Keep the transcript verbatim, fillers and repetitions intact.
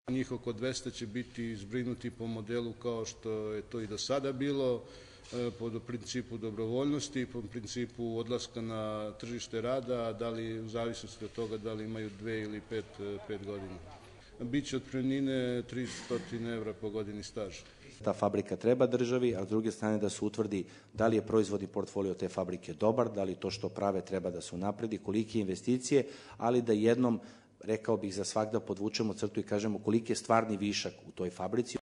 Njih oko dvesta će biti zbrinuti po modelu kao što je to i do sada bilo, po principu dobrovoljnosti, po principu odlaska na tržište rada, da li u zavisnosti od toga da li imaju dve ili pet, pet godina. Biće otpremnine tristo evra po godini staža. Ta fabrika treba državi, a s druge strane da se utvrdi da li je proizvodni portfolio te fabrike dobar, da li to što prave treba da se unapredi, kolike investicije, ali da jednom, rekao bih, za svakda podvučemo crtu i kažemo koliki je stvarni višak u toj fabrici.